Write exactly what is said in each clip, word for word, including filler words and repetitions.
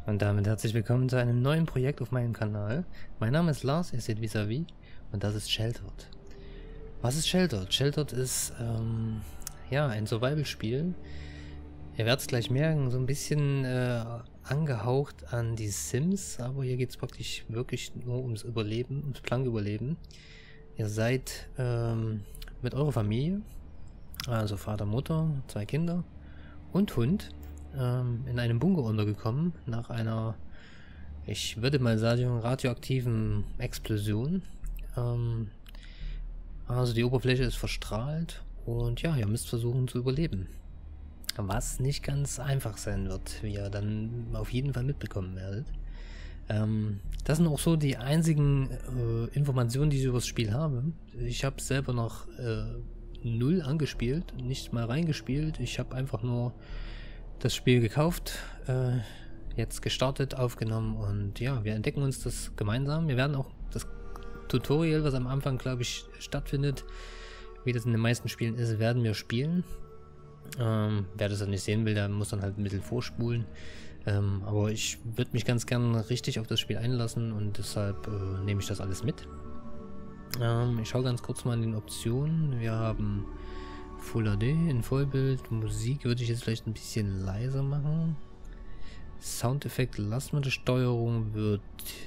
Und damit herzlich willkommen zu einem neuen Projekt auf meinem Kanal. Mein Name ist Lars, ihr seht Vis-a-vis und das ist Sheltered. Was ist Sheltered? Sheltered ist ähm, ja ein Survival-Spiel. Ihr werdet es gleich merken, so ein bisschen äh, angehaucht an die Sims, aber hier geht es praktisch wirklich nur ums Überleben, ums Planküberleben. Ihr seid ähm, mit eurer Familie, also Vater, Mutter, zwei Kinder und Hund, in einem Bunker untergekommen, nach einer, ich würde mal sagen, radioaktiven Explosion. Ähm, also die Oberfläche ist verstrahlt und ja, ihr müsst versuchen zu überleben. Was nicht ganz einfach sein wird, wie ihr dann auf jeden Fall mitbekommen werdet. Ähm, das sind auch so die einzigen äh, Informationen, die ich über das Spiel habe. Ich habe selber noch äh, null angespielt, nicht mal reingespielt. Ich habe einfach nur das Spiel gekauft, äh, jetzt gestartet, aufgenommen und ja, wir entdecken uns das gemeinsam. Wir werden auch das Tutorial, was am Anfang, glaube ich, stattfindet, wie das in den meisten Spielen ist, werden wir spielen. Ähm, wer das dann nicht sehen will, der muss dann halt ein bisschen vorspulen. Ähm, aber ich würde mich ganz gern richtig auf das Spiel einlassen und deshalb äh, nehme ich das alles mit. Ähm, ich schaue ganz kurz mal in den Optionen. Wir haben Full H D in Vollbild. Musik würde ich jetzt vielleicht ein bisschen leiser machen. Soundeffekt lassen wir. Die Steuerung wird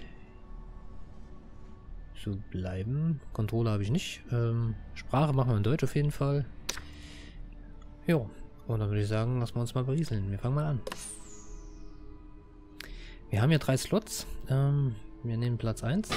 so bleiben. Controller habe ich nicht. Ähm, Sprache machen wir in Deutsch auf jeden Fall. Jo, und dann würde ich sagen, lassen wir uns mal berieseln. Wir fangen mal an. Wir haben hier drei Slots. Ähm, wir nehmen Platz eins.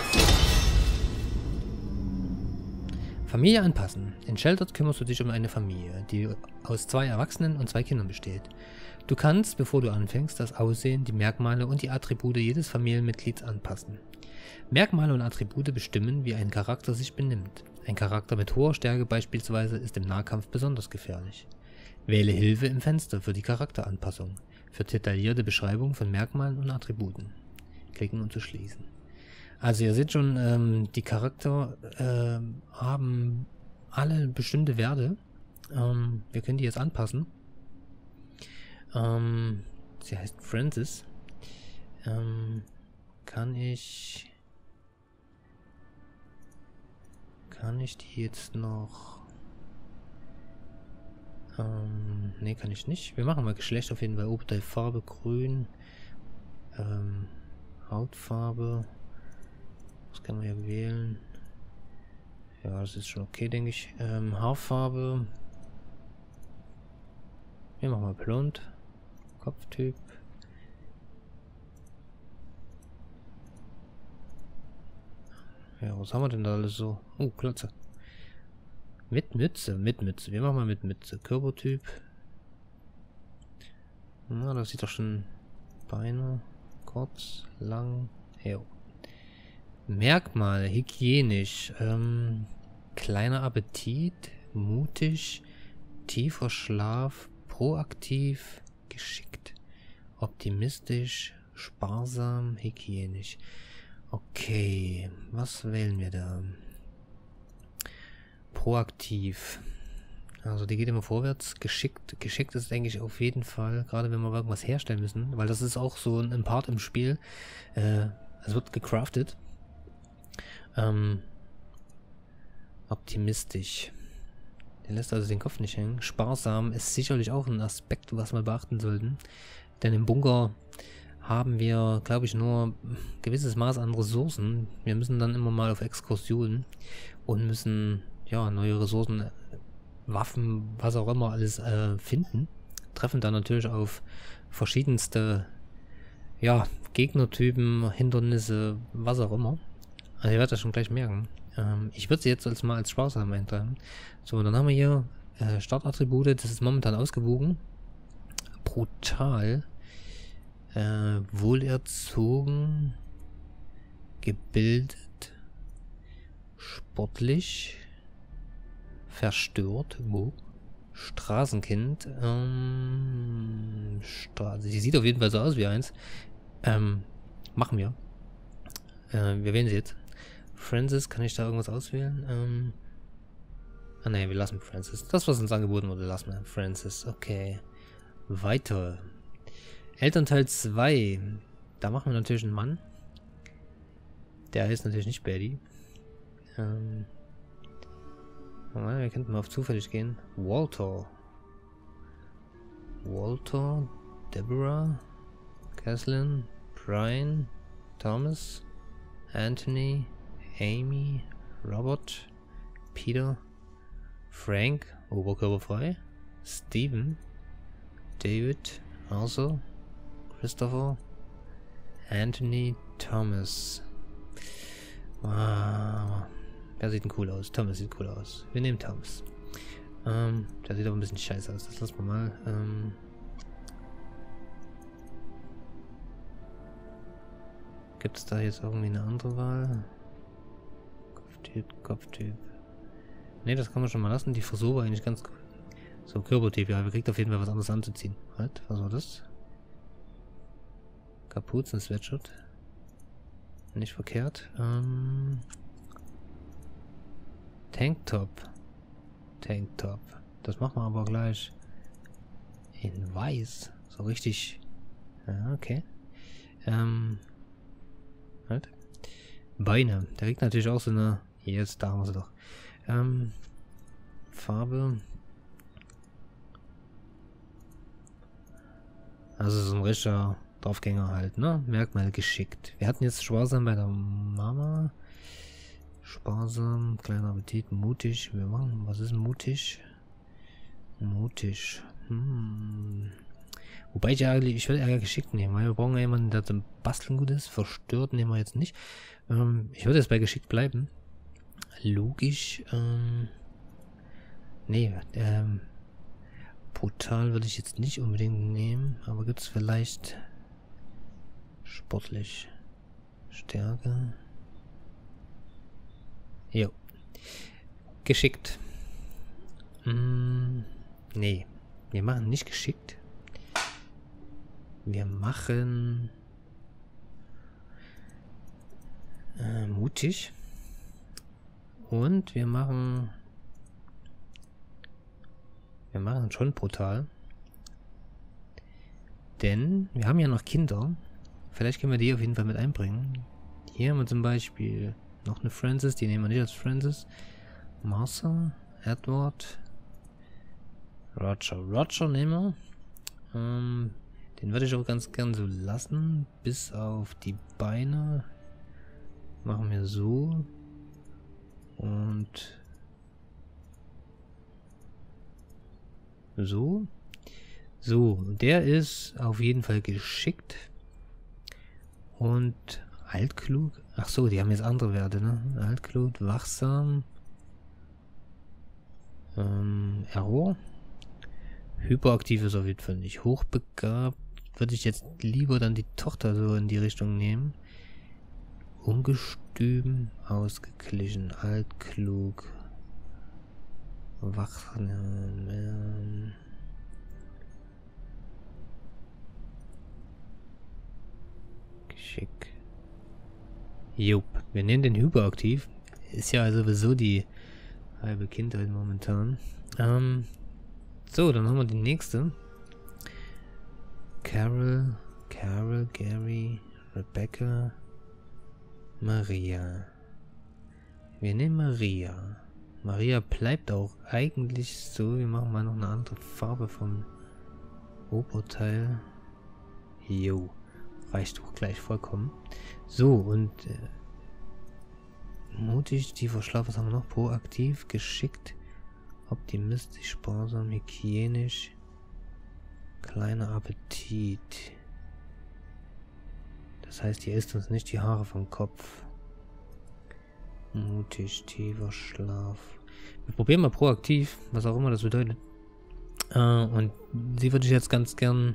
Familie anpassen. In Sheltered kümmerst du dich um eine Familie, die aus zwei Erwachsenen und zwei Kindern besteht. Du kannst, bevor du anfängst, das Aussehen, die Merkmale und die Attribute jedes Familienmitglieds anpassen. Merkmale und Attribute bestimmen, wie ein Charakter sich benimmt. Ein Charakter mit hoher Stärke beispielsweise ist im Nahkampf besonders gefährlich. Wähle Hilfe im Fenster für die Charakteranpassung, für detaillierte Beschreibung von Merkmalen und Attributen. Klicken und zu schließen. Also ihr seht schon, ähm, die Charakter ähm, haben alle bestimmte Werte. Ähm, wir können die jetzt anpassen. Ähm, sie heißt Francis. Ähm, kann ich... Kann ich die jetzt noch... Ähm, ne, kann ich nicht. Wir machen mal Geschlecht auf jeden Fall. Oberteil Farbe, grün. Ähm, Hautfarbe... Das können wir hier wählen. Ja, das ist schon okay, denke ich. Ähm, Haarfarbe. Wir machen mal blond. Kopftyp. Ja, was haben wir denn da alles so? Oh, Klotze. Mit Mütze, mit Mütze. Wir machen mal mit Mütze. Körpertyp. Na, das sieht doch schon Beine. Kurz, lang. Ja. Merkmale, hygienisch, ähm, kleiner Appetit, mutig, tiefer Schlaf, proaktiv, geschickt, optimistisch, sparsam, hygienisch. Okay, was wählen wir da? Proaktiv. Also die geht immer vorwärts. Geschickt, geschickt ist, denke ich, auf jeden Fall, gerade wenn wir irgendwas herstellen müssen, weil das ist auch so ein Part im Spiel. Äh, es wird gecraftet. Ähm, optimistisch. Der lässt also den Kopf nicht hängen. Sparsam ist sicherlich auch ein Aspekt, was wir beachten sollten. Denn im Bunker haben wir, glaube ich, nur ein gewisses Maß an Ressourcen. Wir müssen dann immer mal auf Exkursionen und müssen ja neue Ressourcen, Waffen, was auch immer alles äh, finden. Treffen dann natürlich auf verschiedenste ja, Gegnertypen, Hindernisse, was auch immer. Also ihr werdet das schon gleich merken. Ähm, ich würde sie jetzt als mal als sparsam eintragen. So, dann haben wir hier äh, Startattribute. Das ist momentan ausgewogen. Brutal. Äh, wohlerzogen. Gebildet. Sportlich. Verstört. Wo? Straßenkind. Ähm, Stra sie sieht auf jeden Fall so aus wie eins. Ähm, machen wir. Äh, wir wählen sie jetzt. Francis, kann ich da irgendwas auswählen? Ähm ah ne, wir lassen Francis. Das, was uns angeboten wurde, lassen wir. Francis, okay. Weiter. Elternteil zwei. Da machen wir natürlich einen Mann. Der heißt natürlich nicht Betty. Ähm. Wir könnten mal auf zufällig gehen. Walter. Walter. Deborah. Caslin. Brian. Thomas. Anthony. Amy. Robert. Peter. Frank. Oberkörperfrei. Stephen. David. Arthur. Christopher. Anthony. Thomas. Wow. Der sieht cool aus. Thomas sieht cool aus. Wir nehmen Thomas. Ähm, der sieht aber ein bisschen scheiße aus. Das lassen wir mal. Ähm, Gibt es da jetzt irgendwie eine andere Wahl? Kopftyp, Kopftyp. Ne, das kann man schon mal lassen. Die Frisur war eigentlich ganz cool. So, Körpertyp. Ja, wir kriegt auf jeden Fall was anderes anzuziehen. Halt, was war das? Kapuzen-Sweatshirt. Nicht verkehrt. Ähm... Tanktop. Tanktop. Das machen wir aber gleich in weiß. So richtig. Ja, okay. Ähm. Halt. Beine. Der kriegt natürlich auch so eine. Jetzt, da haben wir sie doch. Ähm. Farbe. Also so ein richtiger Draufgänger halt, ne? Merkmal geschickt. Wir hatten jetzt Sparsam bei der Mama. Sparsam, kleiner Appetit, mutig. Wir machen, was ist mutig? Mutig. Hm. Wobei ich ja eigentlich, ich würde eher geschickt nehmen, weil wir brauchen ja jemanden, der zum Basteln gut ist. Verstört nehmen wir jetzt nicht. Ähm, ich würde jetzt bei geschickt bleiben. Logisch. Ähm, nee, ähm, brutal würde ich jetzt nicht unbedingt nehmen. Aber gibt es vielleicht sportlich Stärke? Jo. Geschickt. Mm, nee. Wir machen nicht geschickt. Wir machen äh, mutig. Und wir machen wir machen schon brutal. Denn wir haben ja noch Kinder. Vielleicht können wir die auf jeden Fall mit einbringen. Hier haben wir zum Beispiel noch eine Francis, die nehmen wir nicht als Francis. Martha, Edward, Roger. Roger nehmen wir. Ähm, den würde ich auch ganz gern so lassen. Bis auf die Beine. Machen wir so. Und so. So, der ist auf jeden Fall geschickt. Und altklug. Ach so, die haben jetzt andere Werte, ne? Altklug, wachsam. Ähm, Error. Hyperaktiv ist auf jeden Fall nicht. Hochbegabt. Würde ich jetzt lieber dann die Tochter so in die Richtung nehmen. Ungestüm, ausgeglichen, altklug. Wachsam. Ähm, Geschick. Jupp, wir nehmen den hyperaktiv. Ist ja sowieso die halbe Kindheit momentan. Ähm, so, dann haben wir die nächste. Carol, Carol, Gary, Rebecca, Maria. Wir nehmen Maria. Maria bleibt auch eigentlich so. Wir machen mal noch eine andere Farbe vom Oberteil. Jo. Reicht auch gleich vollkommen. So, und äh, mutig, tiefer Schlaf, was haben wir noch? Proaktiv, geschickt, optimistisch, sparsam, hygienisch, kleiner Appetit. Das heißt, hier isst uns nicht die Haare vom Kopf. Mutig, tiefer Schlaf. Wir probieren mal proaktiv, was auch immer das bedeutet. Äh, und sie würde ich jetzt ganz gern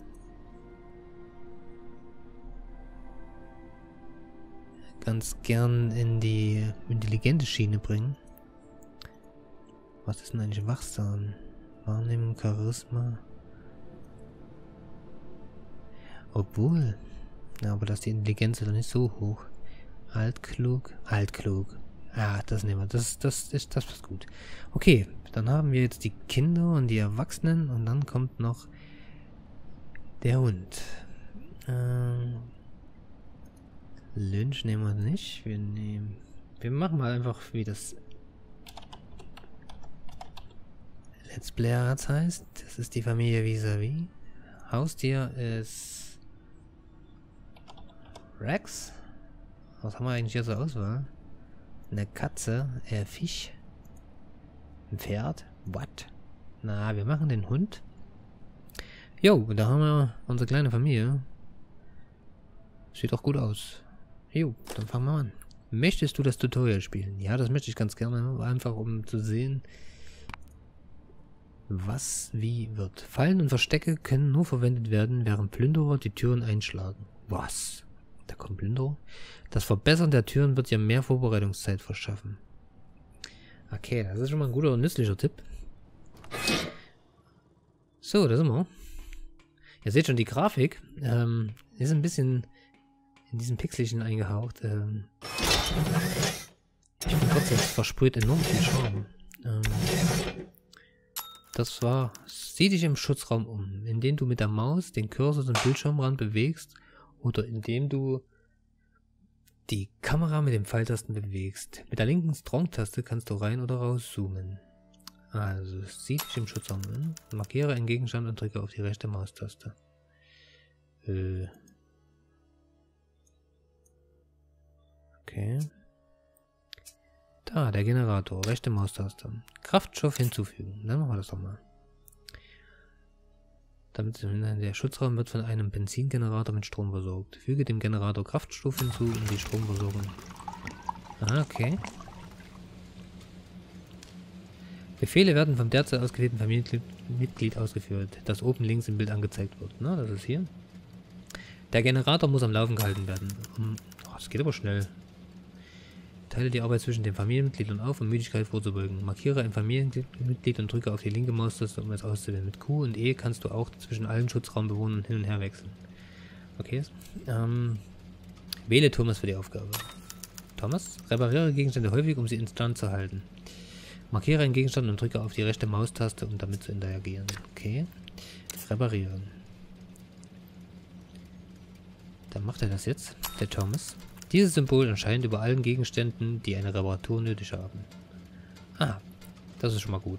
ganz gern in die intelligente Schiene bringen. Was ist denn eigentlich wachsam? Wahrnehmung, Charisma. Obwohl. Ja, aber das ist die Intelligenz doch nicht so hoch. Altklug. Altklug. Ah, das nehmen wir. Das, das ist das passt gut. Okay, dann haben wir jetzt die Kinder und die Erwachsenen und dann kommt noch der Hund. Ähm, Lynch nehmen wir nicht. Wir nehmen... Wir machen mal einfach, wie das Let's Player heißt. Das ist die Familie Vis-a-vis. Haustier ist Rex. Was haben wir eigentlich hier zur Auswahl? Eine Katze, äh, Fisch. Ein Pferd. What? Na, wir machen den Hund. Jo, da haben wir unsere kleine Familie. Sieht doch gut aus. Jo, dann fangen wir an. Möchtest du das Tutorial spielen? Ja, das möchte ich ganz gerne. Einfach um zu sehen, was wie wird. Fallen und Verstecke können nur verwendet werden, während Plünderer die Türen einschlagen. Was? Da kommt Plünderer? Das Verbessern der Türen wird dir mehr Vorbereitungszeit verschaffen. Okay, das ist schon mal ein guter und nützlicher Tipp. So, da sind wir. Ihr seht schon, die Grafik ähm, ist ein bisschen in diesem Pixelchen eingehaucht. Ähm, ich bin trotzdem versprüht enorm viel Charme. Ähm, das war, sieh dich im Schutzraum um, indem du mit der Maus den Cursor zum Bildschirmrand bewegst oder indem du die Kamera mit den Pfeiltasten bewegst. Mit der linken Strong-Taste kannst du rein oder raus zoomen. Also, sieh dich im Schutzraum um, markiere einen Gegenstand und drücke auf die rechte Maustaste. Äh. Okay. Da, der Generator, rechte Maustaste. Kraftstoff hinzufügen. Dann machen wir das doch mal. Damit der Schutzraum wird von einem Benzingenerator mit Strom versorgt. Füge dem Generator Kraftstoff hinzu, um die Stromversorgung. Ah, okay. Befehle werden vom derzeit ausgewählten Familienmitglied ausgeführt, das oben links im Bild angezeigt wird. Na, das ist hier. Der Generator muss am Laufen gehalten werden. Um, oh, das geht aber schnell. Teile die Arbeit zwischen den Familienmitgliedern auf, um Müdigkeit vorzubeugen. Markiere ein Familienmitglied und drücke auf die linke Maustaste, um es auszuwählen. Mit Q und E kannst du auch zwischen allen Schutzraumbewohnern hin und her wechseln. Okay. Ähm, wähle Thomas für die Aufgabe. Thomas, repariere Gegenstände häufig, um sie instand zu halten. Markiere einen Gegenstand und drücke auf die rechte Maustaste, um damit zu interagieren. Okay. Reparieren. Dann macht er das jetzt, der Thomas. Dieses Symbol erscheint über allen Gegenständen, die eine Reparatur nötig haben. Ah, das ist schon mal gut.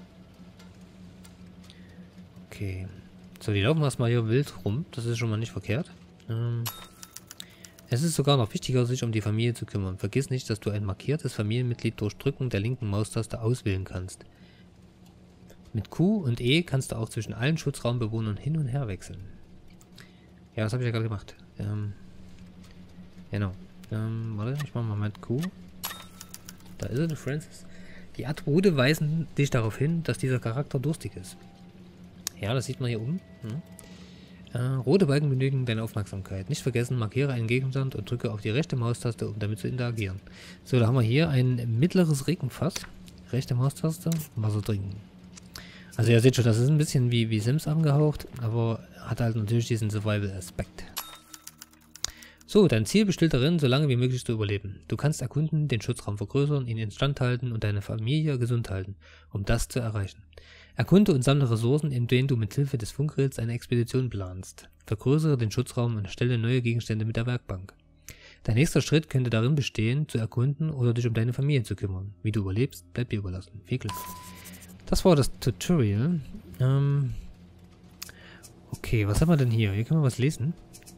Okay. So, die laufen erstmal hier wild rum. Das ist schon mal nicht verkehrt. Ähm, es ist sogar noch wichtiger, sich um die Familie zu kümmern. Vergiss nicht, dass du ein markiertes Familienmitglied durch Drücken der linken Maustaste auswählen kannst. Mit Q und E kannst du auch zwischen allen Schutzraumbewohnern hin und her wechseln. Ja, das habe ich ja gerade gemacht. Ähm, genau. Ähm, warte, ich mache mal mit Q. Da ist er, der Francis. Die Attribute weisen dich darauf hin, dass dieser Charakter durstig ist. Ja, das sieht man hier oben. Hm. Äh, rote Balken benötigen deine Aufmerksamkeit. Nicht vergessen, markiere einen Gegenstand und drücke auf die rechte Maustaste, um damit zu interagieren. So, da haben wir hier ein mittleres Regenfass. Rechte Maustaste, Wasser trinken. Also ihr seht schon, das ist ein bisschen wie, wie Sims angehaucht, aber hat halt natürlich diesen Survival-Aspekt. So, dein Ziel besteht darin, so lange wie möglich zu überleben. Du kannst erkunden, den Schutzraum vergrößern, ihn instand halten und deine Familie gesund halten, um das zu erreichen. Erkunde und sammle Ressourcen, indem du mit Hilfe des Funkgeräts eine Expedition planst. Vergrößere den Schutzraum und erstelle neue Gegenstände mit der Werkbank. Dein nächster Schritt könnte darin bestehen, zu erkunden oder dich um deine Familie zu kümmern. Wie du überlebst, bleibt dir überlassen. Viel Glück. Das war das Tutorial. Ähm okay, was haben wir denn hier? Hier können wir was lesen.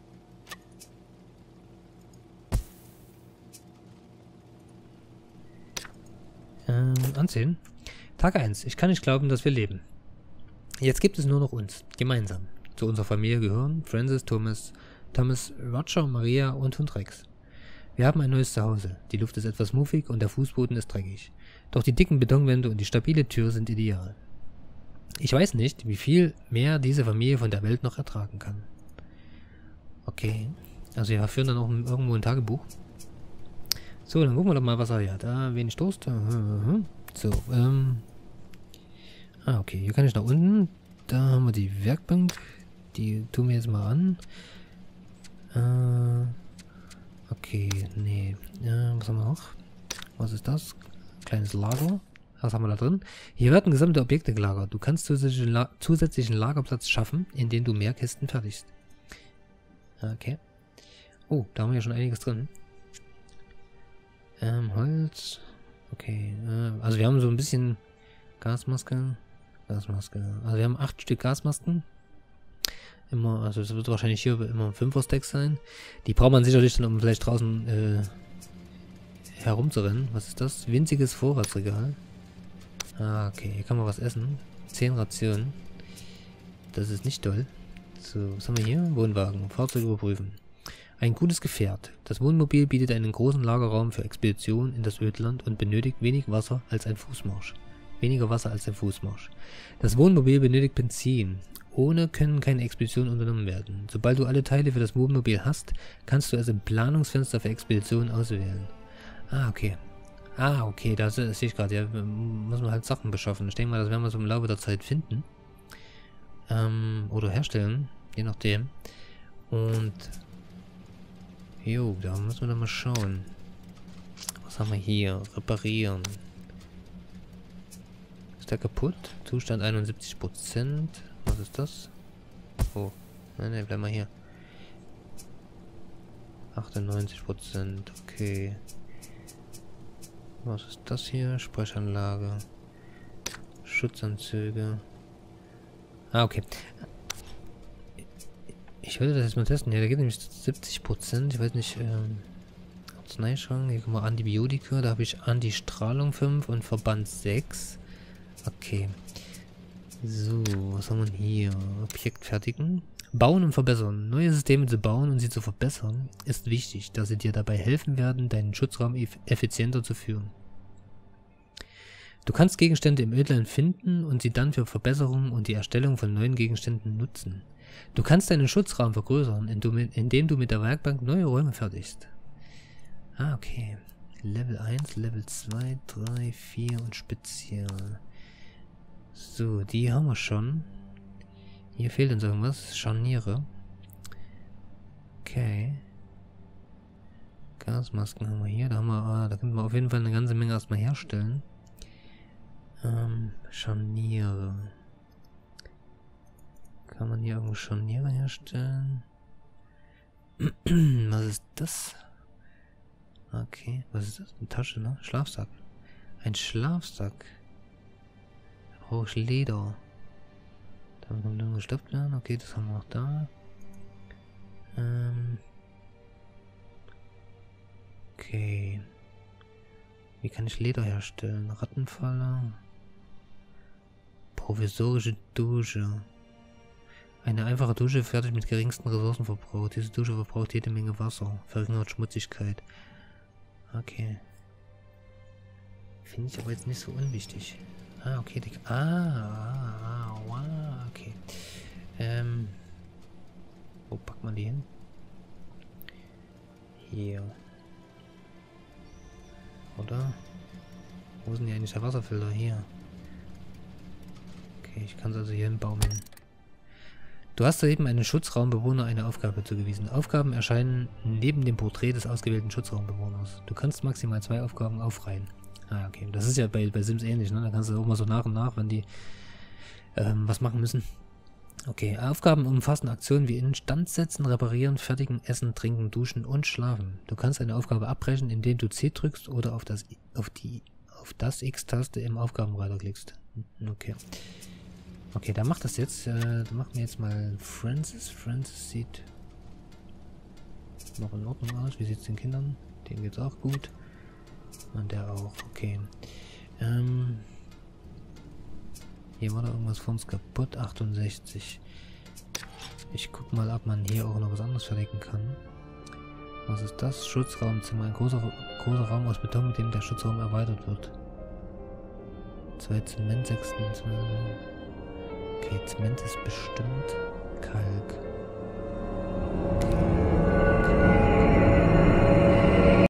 Ähm, ansehen. Tag eins. Ich kann nicht glauben, dass wir leben. Jetzt gibt es nur noch uns. Gemeinsam. Zu unserer Familie gehören Francis, Thomas, Thomas, Roger, Maria und Hund Rex. Wir haben ein neues Zuhause. Die Luft ist etwas muffig und der Fußboden ist dreckig. Doch die dicken Betonwände und die stabile Tür sind ideal. Ich weiß nicht, wie viel mehr diese Familie von der Welt noch ertragen kann. Okay. Also wir führen dann auch irgendwo ein Tagebuch. So, dann gucken wir doch mal, was er hier hat. Ah, wenig Durst. So, ähm. Ah, okay. Hier kann ich nach unten. Da haben wir die Werkbank. Die tun wir jetzt mal an. Äh. Okay, nee. Äh, was haben wir noch? Was ist das? Kleines Lager. Was haben wir da drin? Hier werden gesamte Objekte gelagert. Du kannst zusätzlichen, La zusätzlichen Lagerplatz schaffen, indem du mehr Kisten fertigst. Okay. Oh, da haben wir ja schon einiges drin. Ähm, Holz. Okay, äh, also wir haben so ein bisschen Gasmaske. Gasmaske. Also wir haben acht Stück Gasmasken. Immer, also es wird wahrscheinlich hier immer ein Fünfer-Stack sein. Die braucht man sicherlich dann, um vielleicht draußen äh, herumzurennen. Was ist das? Winziges Vorratsregal. Ah, okay. Hier kann man was essen. Zehn Rationen. Das ist nicht toll. So, was haben wir hier? Wohnwagen. Fahrzeug überprüfen. Ein gutes Gefährt. Das Wohnmobil bietet einen großen Lagerraum für Expeditionen in das Ödland und benötigt wenig Wasser als ein Fußmarsch. Weniger Wasser als ein Fußmarsch. Das Wohnmobil benötigt Benzin. Ohne können keine Expeditionen unternommen werden. Sobald du alle Teile für das Wohnmobil hast, kannst du es im Planungsfenster für Expeditionen auswählen. Ah, okay. Ah, okay, da sehe ich gerade. Ja, muss man halt Sachen beschaffen. Ich denke mal, das werden wir so im Laufe der Zeit finden. Ähm, oder herstellen. Je nachdem. Und... Jo, da müssen wir dann mal schauen. Was haben wir hier? Reparieren. Ist der kaputt? Zustand einundsiebzig Prozent. Was ist das? Oh. Nein, nein, bleib mal hier. achtundneunzig Prozent. Okay. Was ist das hier? Sprechanlage. Schutzanzüge. Ah, okay. Ich würde das jetzt mal testen. Ja, da geht nämlich siebzig Prozent. Ich weiß nicht, ähm... Arzneischrank. Hier kommen wir Antibiotika. Da habe ich Antistrahlung fünf und Verband sechs. Okay. So, was haben wir hier? Objekt fertigen. Bauen und verbessern. Neue Systeme zu bauen und sie zu verbessern ist wichtig, da sie dir dabei helfen werden, deinen Schutzraum eff effizienter zu führen. Du kannst Gegenstände im Ödland finden und sie dann für Verbesserungen und die Erstellung von neuen Gegenständen nutzen. Du kannst deinen Schutzraum vergrößern, indem du mit der Werkbank neue Räume fertigst. Ah, okay. Level eins, Level zwei, drei, vier und Spezial. So, die haben wir schon. Hier fehlt uns irgendwas. Scharniere. Okay. Gasmasken haben wir hier. Da haben wir, ah, da können wir auf jeden Fall eine ganze Menge erstmal herstellen. Ähm, Scharniere. Kann man hier irgendwo Scharniere herstellen? Was ist das? Okay, was ist das? Eine Tasche, ne? Schlafsack. Ein Schlafsack. Da brauche ich Leder. Da kommt dann gestopft werden. Okay, das haben wir noch da. Ähm. Okay. Wie kann ich Leder herstellen? Rattenfalle. Provisorische Dusche. Eine einfache Dusche fertig mit geringsten Ressourcenverbrauch. Diese Dusche verbraucht jede Menge Wasser. Verringert Schmutzigkeit. Okay. Finde ich aber jetzt nicht so unwichtig. Ah, okay. Die, ah, ah, ah, wow, okay. Ähm. Wo packt man die hin? Hier. Oder? Wo sind die eigentlich der Wasserfilter? Hier. Okay, ich kann es also hier hinbaumeln. Du hast soeben einem Schutzraumbewohner eine Aufgabe zugewiesen. Aufgaben erscheinen neben dem Porträt des ausgewählten Schutzraumbewohners. Du kannst maximal zwei Aufgaben aufreihen. Ah, okay. Das ist ja bei, bei Sims ähnlich, ne? Da kannst du auch mal so nach und nach, wenn die ähm, was machen müssen. Okay, Aufgaben umfassen Aktionen wie Instandsetzen, reparieren, fertigen, essen, trinken, duschen und schlafen. Du kannst eine Aufgabe abbrechen, indem du C drückst oder auf das auf die auf das X-Taste im Aufgabenreiter klickst. Okay. Okay, da macht das jetzt. Äh, da machen wir jetzt mal Francis. Francis sieht noch in Ordnung aus. Wie sieht es den Kindern? Denen geht's auch gut. Und der auch. Okay. Ähm, hier war da irgendwas von uns kaputt. achtundsechzig. Ich guck mal, ob man hier auch noch was anderes verlegen kann. Was ist das? Schutzraumzimmer. Ein großer, großer Raum aus Beton, mit dem der Schutzraum erweitert wird. Zwei Zement, sechs Zement. Okay, Zement ist bestimmt Kalk. Okay.